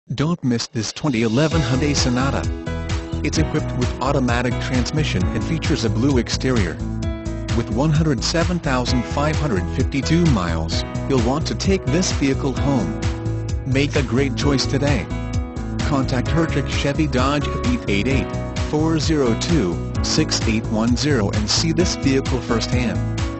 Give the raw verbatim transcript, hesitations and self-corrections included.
Don't miss this twenty eleven Hyundai Sonata. It's equipped with automatic transmission and features a blue exterior. With one hundred seven thousand five hundred fifty-two miles, you'll want to take this vehicle home. Make a great choice today. Contact Hertrich Chevy Dodge at eight eight eight, four zero two, six eight one zero and see this vehicle firsthand.